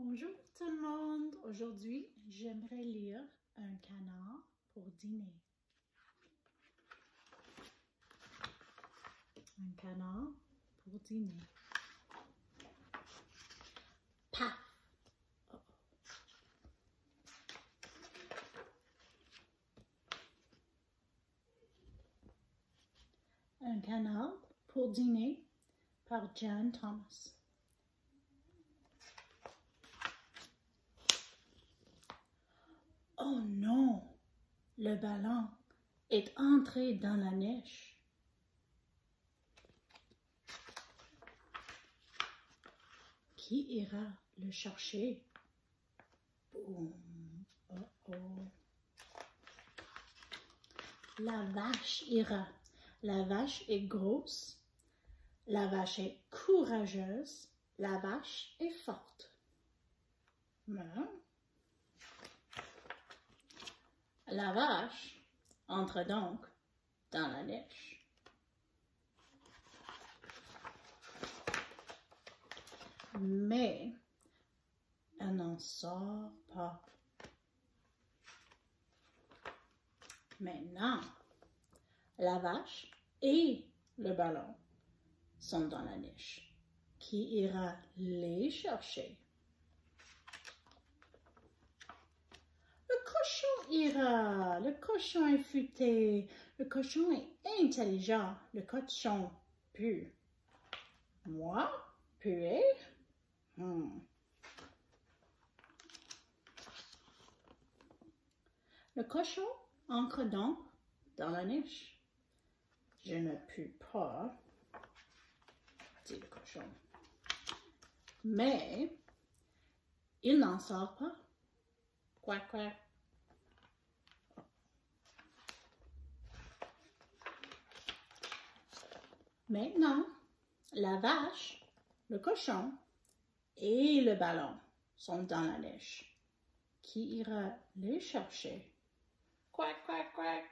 Bonjour tout le monde! Aujourd'hui, j'aimerais lire Un canard pour dîner. Un canard pour dîner. Paf! Oh. Un canard pour dîner par Jan Thomas. Oh non, le ballon est entré dans la neige. Qui ira le chercher? Boum. Oh oh. La vache ira. La vache est grosse. La vache est courageuse. La vache est forte. Hein? La vache entre donc dans la neige. Mais elle n'en sort pas. Maintenant, la vache et le ballon sont dans la neige. Qui ira les chercher? Le cochon ira. Le cochon est futé. Le cochon est intelligent. Le cochon pue. Moi, puer? Le cochon entre donc dans la neige. Je ne pue pas, dit le cochon. Mais il n'en sort pas. Quack, quack. Maintenant, la vache, le cochon et le ballon sont dans la neige. Qui ira les chercher? Quack, quack, quack.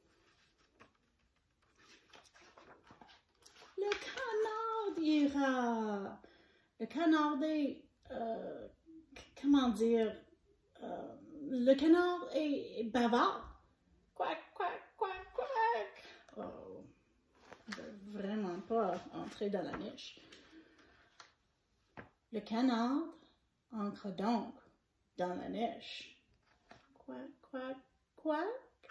Le canard ira. Le canard est, comment dire, le canard est bavard. Quack, quack, quack, quack. Oh, je ne veux vraiment pas entrer dans la neige. Le canard entre donc dans la neige. Quack, quack, quack.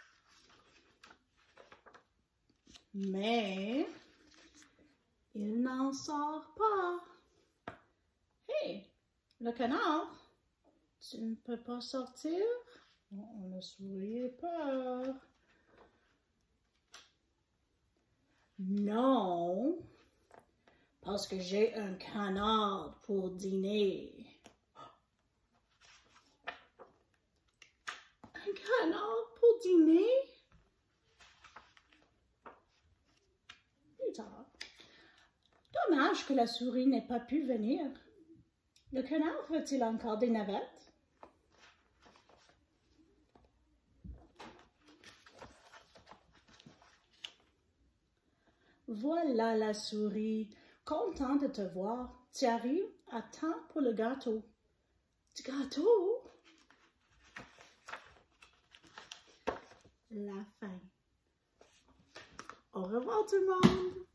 Mais il n'en sort pas. Hé, le canard, tu ne peux pas sortir? On ne sourit pas. Non, parce que j'ai un canard pour dîner. Un canard pour dîner? Plus tard. Dommage que la souris n'ait pas pu venir. Le canard veut-il encore des navettes? Voilà la souris, content de te voir. Tu arrives à temps pour le gâteau. Du gâteau? La fin. Au revoir tout le monde!